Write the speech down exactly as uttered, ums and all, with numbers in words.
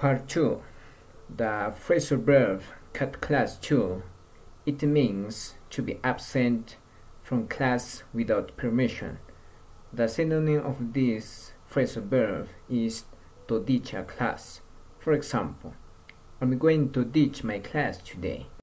Part two. The phrasal verb cut class two. It means to be absent from class without permission. The synonym of this phrasal verb is to ditch a class. For example, I'm going to ditch my class today.